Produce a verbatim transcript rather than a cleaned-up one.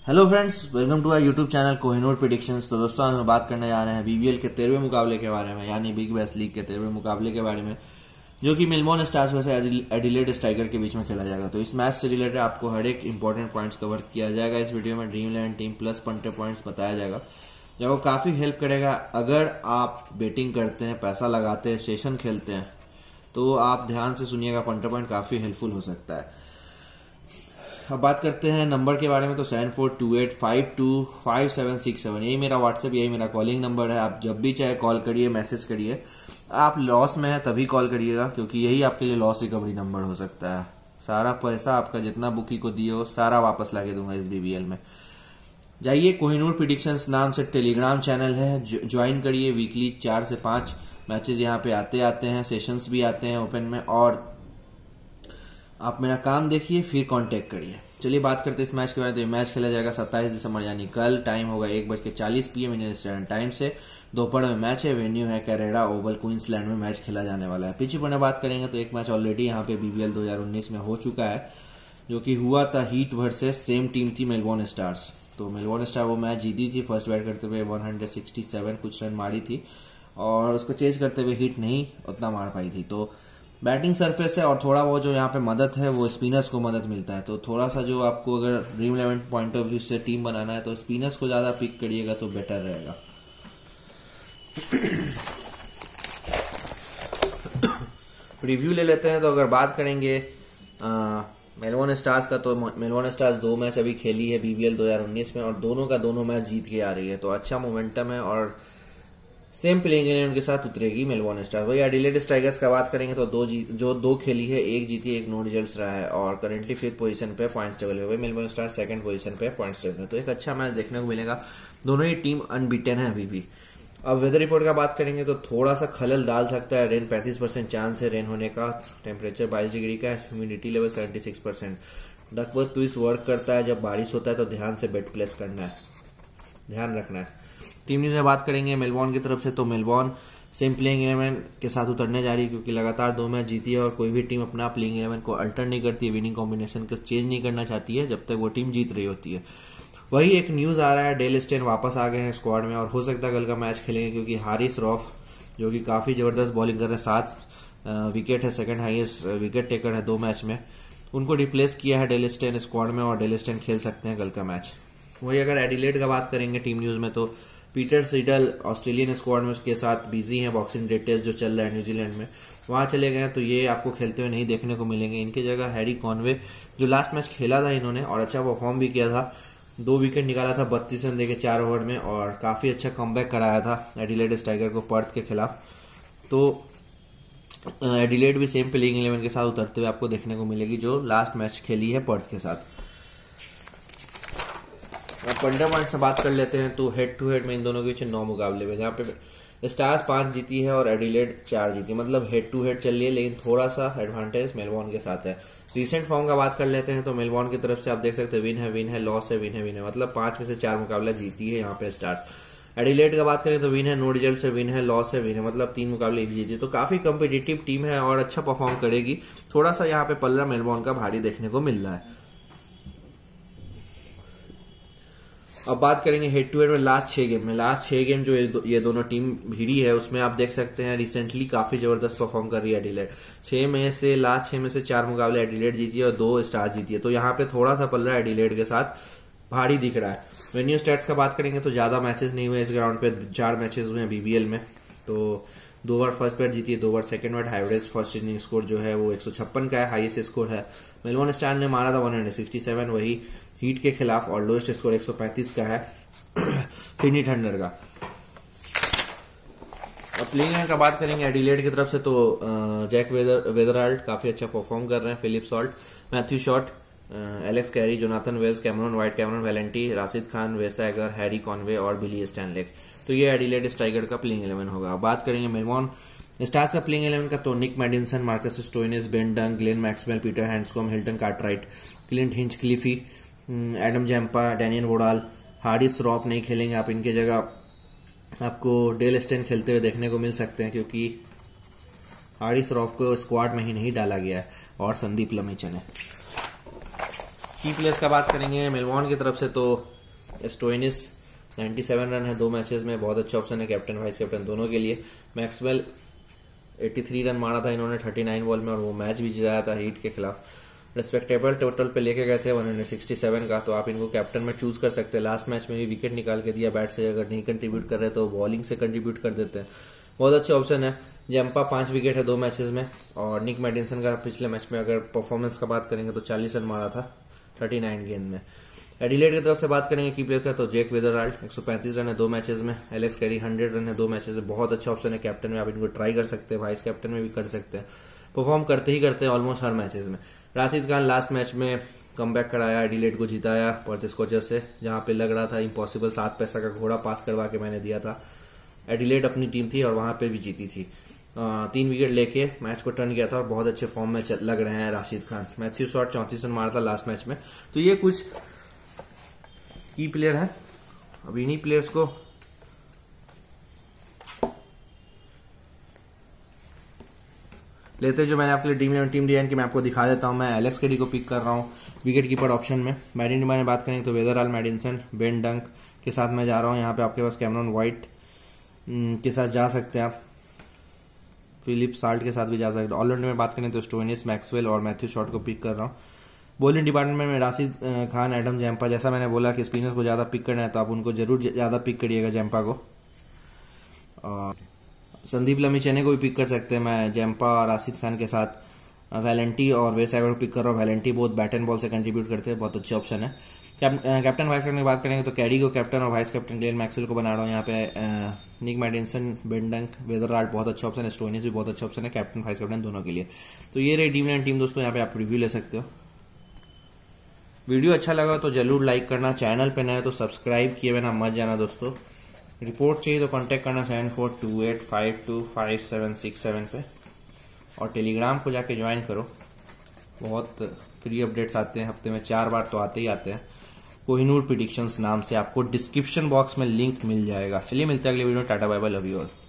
Hello friends, welcome to our YouTube channel Kohinoor predictions. तो दोस्तों आज हम बात करने जा रहे हैं बीबीएल के तेरहवें मुकाबले के बारे में, यानी बिग बैश लीग के तेरहवें मुकाबले के बारे में, जो कि Melbourne Stars versus Adelaide Striker के बीच में खेला जाएगा। तो इस मैच से रिलेटेड आपको हर एक इंपॉर्टेंट पॉइंट्स कवर किया जाएगा इस वीडियो में। ड्रीम इलेवन टीम प्लस पंटे पॉइंट्स बताया जाएगा, जो वो काफ़ी हेल्प करेगा अगर आप बेटिंग करते हैं, पैसा लगाते हैं, सेशन खेलते हैं। तो आप ध्यान से सुनिएगा, पंटे पॉइंट काफ़ी हेल्पफुल हो सकता है। अब बात करते हैं नंबर के बारे में। तो seven four two eight five two five seven six seven यही मेरा व्हाट्सएप, यही मेरा कॉलिंग नंबर है। आप जब भी चाहे कॉल करिए, मैसेज करिए। आप लॉस में है तभी कॉल करिएगा, क्योंकि यही आपके लिए लॉस रिकवरी नंबर हो सकता है। सारा पैसा आपका जितना बुकी को दिए हो सारा वापस ला के दूंगा इस बीबीएल में। जाइए, कोहिनूर प्रेडिक्शंस नाम से टेलीग्राम चैनल है, ज्वाइन करिए। वीकली चार से पाँच मैचेज यहाँ पे आते आते हैं, सेशंस भी आते हैं ओपन में, और आप मेरा काम देखिए फिर कांटेक्ट करिए। चलिए बात करते हैं इस मैच के बारे में। तो मैच खेला जाएगा सत्ताईस दिसंबर यानी कल। टाइम होगा एक बज के चालीस P M Indian standard time से। दोपहर में मैच है। वेन्यू है कैरेरा ओवल, क्वींसलैंड में मैच खेला जाने वाला है। पिच पर बात करेंगे तो एक मैच ऑलरेडी यहाँ पे बीबीएल दो हज़ार उन्नीस में हो चुका है, जो कि हुआ था हीट वर्सेस सेम टीम थी मेलबोर्न स्टार्स। तो मेलबोर्न स्टार वो मैच जीती थी, फर्स्ट बैट करते हुए एक सौ सड़सठ कुछ रन मारी थी, और उसको चेज करते हुए हीट नहीं उतना मार पाई थी। तो बैटिंग सरफेस है, और थोड़ा वो जो यहाँ पे मदद है वो स्पिनर्स को मदद मिलता है। तो थोड़ा सा जो आपको अगर Dream Eleven point of view से टीम बनाना है तो स्पिनर्स को ज़्यादा पिक करिएगा तो बेटर रहेगा। रिव्यू ले लेते हैं। तो अगर बात करेंगे मेलबोर्न स्टार्स का, तो मेलबोर्न स्टार्स दो मैच अभी खेली है बीबीएल दो हज़ार उन्नीस में, और दोनों का दोनों मैच जीत के आ रही है। तो अच्छा मोमेंटम है, और सेम प्लेइंग इलेवन के साथ उतरेगी मेलबोर्न स्टार्स। वही एडिलेड स्ट्राइकर्स का बात करेंगे तो दो जीत जो दो खेली है, एक जीती एक नो रिजल्ट्स रहा है, और करंटली फिफ्थ पोजीशन पे पॉइंट्स टेबल पे। मेलबोर्न स्टार्स सेकंड पोजीशन पे पॉइंट्स टेबल में। तो एक अच्छा मैच देखने को मिलेगा। दोनों ही टीम अनबीटन है अभी भी। अब वेदर रिपोर्ट का बात करेंगे तो थोड़ा सा खलल डाल सकता है। रेन पैंतीस परसेंट चांस है रेन होने का। टेम्परेचर बाईस डिग्री का है। Humidity level seventy six percent. Duckworth twist work करता है जब बारिश होता है, तो ध्यान से बेट प्लेस करना है, ध्यान रखना है। टीम न्यूज में बात करेंगे मेलबोर्न की तरफ से, तो मेलबोर्न सेम प्लेइंग इलेवन के साथ उतरने जा रही है, क्योंकि लगातार दो मैच जीती है, और कोई भी टीम अपना प्लेइंग इलेवन को अल्टर नहीं करती है, विनिंग कॉम्बिनेशन को चेंज नहीं करना चाहती है जब तक वो टीम जीत रही होती है। वही एक न्यूज आ रहा है, डेल स्टेन वापस आ गए हैं स्क्वाड में, और हो सकता है कल का मैच खेलेंगे, क्योंकि हारिस रॉफ जो कि काफी जबरदस्त बॉलिंग कर रहे हैं, सात विकेट है, सेकंड हाईएस्ट विकेट टेकर है दो मैच में, उनको रिप्लेस किया है डेल स्टेन स्क्वाड में, और डेल स्टेन खेल सकते हैं कल का मैच। वही अगर एडिलेड का बात करेंगे टीम न्यूज में, तो पीटर सीडल ऑस्ट्रेलियन स्क्वाड में उसके साथ बिजी हैं, बॉक्सिंग डे टेस्ट जो चल रहा है न्यूजीलैंड में, वहां चले गए हैं। तो ये आपको खेलते हुए नहीं देखने को मिलेंगे। इनकी जगह हैरी कॉनवे, जो लास्ट मैच खेला था इन्होंने और अच्छा परफॉर्म भी किया था, दो विकेट निकाला था बत्तीस रन देके चार ओवर में, और काफी अच्छा कमबैक कराया था एडिलेड स्ट्राइकर को पर्थ के खिलाफ। तो एडिलेड भी सेम प्लेइंग इलेवन के साथ उतरते हुए आपको देखने को मिलेगी, जो लास्ट मैच खेली है पर्थ के साथ। पंद्रह पॉइंट से बात कर लेते हैं। तो हेड टू हेड में इन दोनों के बीच नौ मुकाबले में, जहाँ पे स्टार्स पांच जीती है और एडिलेड चार जीती, मतलब हेड टू हेड चल रही है, लेकिन थोड़ा सा एडवांटेज मेलबोर्न के साथ है। रिसेंट फॉर्म का बात कर लेते हैं तो मेलबोर्न की तरफ से आप देख सकते हैं विन है विन है लॉस है विन है विन है, मतलब पांच में से चार मुकाबला जीती है यहाँ पे स्टार्स। एडिलेड का बात करें तो विन है नो रिजल्ट से विन है लॉस है विन है, मतलब तीन मुकाबले एक जीती। तो काफी कम्पिटिटिव टीम है और अच्छा परफॉर्म करेगी। थोड़ा सा यहाँ पे पल्ला मेलबोर्न का भारी देखने को मिल रहा है। अब बात करेंगे हेड टू हेड में लास्ट छह गेम में। लास्ट छह गेम जो ये दोनों टीम भिड़ी है, उसमें आप देख सकते हैं रिसेंटली काफी जबरदस्त परफॉर्म कर रही है एडिलेड। छह में से लास्ट छह में से चार मुकाबले एडिलेड जीती है और दो स्टार्स जीती है। तो यहाँ पे थोड़ा सा पल्ला एडिलेड के साथ भारी दिख रहा है। वेन्यू स्टैट्स का बात करेंगे तो ज्यादा मैचेस नहीं हुए इस ग्राउंड पे, चार मैचेस हुए हैं बीबीएल में। तो दो बार फर्स्ट बैट जीती है, दो बार second bat. Average first inning score जो है वो एक सौ छप्पन का है, हाईएस्ट स्कोर है। मेलबोर्न स्टार ने मारा था एक सौ सरसठ वही हीट के खिलाफ, और लोएस्ट स्कोर एक सौ पैंतीस का है सिडनी थंडर का। अब प्लेइंग का बात करेंगे एडिलेड की तरफ से, तो जैक वेदर वेदरहाल्ट काफी अच्छा परफॉर्म कर रहे हैं, Philip Salt, Matthew Short, Alex Carey, Jonathan Wells, Cameron White, Cameron Valente, Rashid Khan, Wes Agar, Harry Conway और बिली स्टैनलेक। तो ये एडिलेड स्ट्राइकर का प्लेइंग इलेवन होगा। बात करेंगे मेलबोर्न स्टार्स का प्लेइंग इलेवन का, तो Nick Maddinson, Marcus Stoinis, Ben Dunk, Glenn Maxwell, Peter Handscomb, Hilton Cartwright, Clint Hinchliffe, Adam Zampa, Daniel Worrall, Haris Rauf नहीं खेलेंगे आप, इनके जगह आपको डेल स्टेन खेलते हुए देखने को मिल सकते हैं, क्योंकि हारिस रॉफ को स्क्वाड में ही नहीं डाला गया है, और संदीप लमिचन है। की प्लेयर्स का बात करेंगे मेलबॉर्न की तरफ से तो स्टोइनिस सत्तानवे रन है दो मैचेस में, बहुत अच्छा ऑप्शन है कैप्टन वाइस कैप्टन दोनों के लिए। मैक्सवेल तिरासी रन मारा था इन्होंने उनतालीस बॉल में और वो मैच भी जिताया था हीट के खिलाफ। रिस्पेक्टेबल टोटल पे लेके गए थे एक सौ सरसठ का, तो आप इनको कैप्टन में चूज कर सकते हैं। लास्ट मैच में भी विकेट निकाल के दिया बैट से, अगर नहीं कंट्रीब्यूट कर रहे तो बॉलिंग से कंट्रीब्यूट कर देते हैं, बहुत अच्छा ऑप्शन है। जैम्पा पांच विकेट है दो मैचेस में, और निक मैडिसन का पिछले मैच में अगर परफॉर्मेंस का बात करेंगे तो चालीस रन मारा था उनतालीस गेंद में। एडिलेड की तरफ से बात करेंगे की प्लेयर का तो जैक वेदरगार्ड एक सौ पैंतीस रन है दो मैचेस में। एलेक्स कैरी सौ रन है दो मैचेस में, बहुत अच्छा ऑप्शन है कैप्टन में, आप इनको ट्राई कर सकते हैं, वाइस कैप्टन में भी कर सकते हैं, परफॉर्म करते ही करते हैं ऑलमोस्ट हर मैचेस में। राशिद खान लास्ट मैच में कमबैक कराया, एडिलेड को जिताया पर्थ स्कॉचर से, जहां पे लग रहा था इम्पॉसिबल, सात पैसा का घोड़ा पास करवा के मैंने दिया था। एडिलेड अपनी टीम थी और वहां पे भी जीती थी, आ, तीन विकेट लेके मैच को टर्न किया था और बहुत अच्छे फॉर्म में लग रहे हैं राशिद खान। मैथ्यू शॉट चौंतीस रन मारा था लास्ट मैच में। तो ये कुछ की प्लेयर है। अब इन्हीं प्लेयर्स को लेते जो मैंने आपके लिए टीम इलेवन टीम डिजाइन की मैं आपको दिखा देता हूं। मैं एलेक्स केडी को पिक कर रहा हूं विकेट कीपर ऑप्शन में। बैटिंग में बात करेंगे तो वेदरगार्ड, मैडिसन, बेन डंक के साथ मैं जा रहा हूं। यहाँ पे आपके पास कैमरन वाइट के साथ जा सकते हैं आप, फिलिप साल्ट के साथ भी जा सकते हैं। ऑलराउंडर में बात करें तो स्टोइनिस, मैक्सवेल और मैथ्यू शॉट को पिक कर रहा हूँ। बॉलिंग डिपार्टमेंट में राशिद खान, एडम जैम्पा, जैसा मैंने बोला कि स्पिनर को ज़्यादा पिक करना है तो आप उनको जरूर ज़्यादा पिक करिएगा जैम्पा को। और संदीप लमीचेने को भी पिक कर सकते हैं। मैं जैम्पा और राशिद खान के साथ वैलेंटी और वेसागर को पिक कर रहा हूँ। वैलेंटी बहुत बैट एंड बॉल से कंट्रीब्यूट करते हैं, बहुत अच्छे ऑप्शन है। कैप, कैप्टन वाइस कैप्टन की बात करेंगे तो कैडी को कैप्टन और वाइस कैप्टन ग्लेन मैक्सवेल को बना रहा हूँ। यहाँ पे निक मैडिसन, बेन डंक, वेदरगार्ड बहुत अच्छा ऑप्शन है, स्टोइनिस भी बहुत अच्छा ऑप्शन है कैप्टन वाइस कैप्टन दोनों के लिए। तो ये रही टीम इलेवन टीम दोस्तों, यहाँ पे आप रिव्यू ले सकते हो। वीडियो अच्छा लगा तो जरूर लाइक करना, चैनल पे नए तो सब्सक्राइब किए बिना मत जाना दोस्तों। रिपोर्ट चाहिए तो कांटेक्ट करना seven four two eight five two five seven six seven पे, और टेलीग्राम को जाके ज्वाइन करो, बहुत फ्री अपडेट्स आते हैं, हफ्ते में चार बार तो आते ही आते हैं। कोहिनूर प्रेडिक्शंस नाम से आपको डिस्क्रिप्शन बॉक्स में लिंक मिल जाएगा। चलिए मिलते हैं अगले वीडियो में, tata bye bye, love you all.